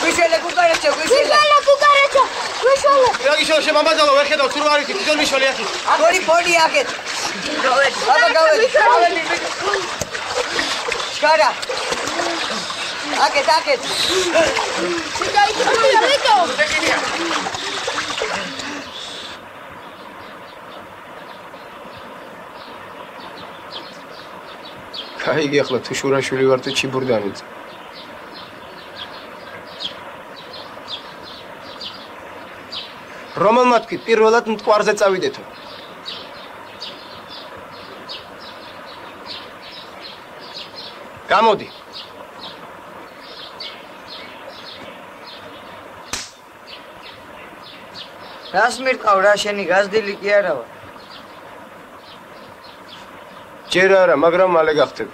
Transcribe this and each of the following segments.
Guishele kukarecha, guishele. Guishele. Ragi shoshe mama zalo ვერ ხედავ სულ არის თვითონ მიშველი ახი. Poli აკეთ. აბა გავედი. Shkara. Აკეთ. Кайგი ახლა თუ შურაშვილი ვარ თუ ჩიბურდანიც. რომელმა თქვი პირველად მტკვარზე წავიდეთო. გამოდი. რას მირყავ რა შენი გაზდილი კი არა ვარ. ჯერ არა, მაგრამ მალე გახდები.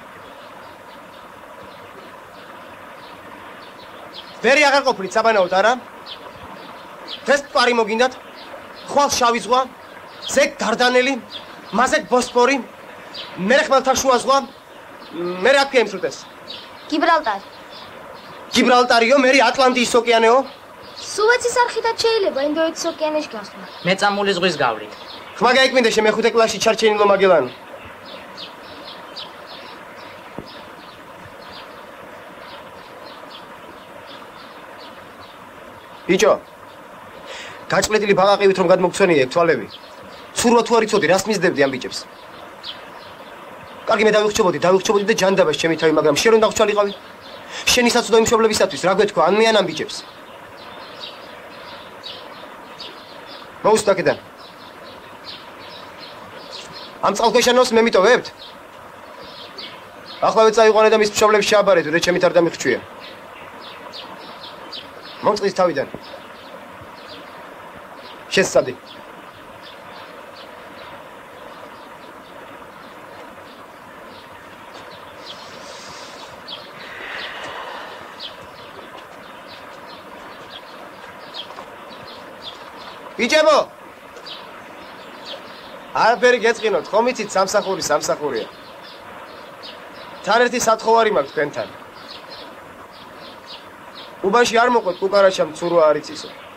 ვერი აღარ ყოფილით საბანაოდ არა? დღეს მყარი მოგინდათ? ხვალ შავი ზღვა, ზეგ დარდანელი, მაზეგ ბოსფორი, მერე ხმელთაშუა ზღვა, მერე აქ ემსრუტეს. გიბრალტარი. გიბრალტარიო, მერე ატლანტის ოკეანეო? სუეცის არხითაც შეიძლება ინდოეთის ოკეანეში გასვლა. მეწამული ზღვის გავლით. ხმა გაიკვინდა შემეხუთე კლასში ჩარჩენილო მაგელანო. ბიჭო გაჭლეტილი ბაღაყივით რომ გადმოგცვენია ეგ თვალები ცურვა თუ არ იცოდი რას მისდევდი ამ ბიჭებს კარგი მე დავიხჩობოდი და ჯანდაბას ჩემი თავი მაგრამ შენ რომ დაგვრჩალიყავი შენი საცოდო იმშობლებისათვის რა გვეთქვა ან მე ან ამ ბიჭებს მოუსტაკიდან ამ წალქვეშანოს მე მიტოვებთ ახლავე წაიყვანე და მის მშობლებს შეაბარეთ და ჩემით არ დამიხჩვია მომწყდის თავიდან შესწადი ბიჭებო არაფერი გეწყინოთ ხომ იცით სამსახურია თან ერთი სათხოვარი მაქვს თქვენთან უბანში არ მოყვეთ კუკარაჩამ ცურვა არ იცისო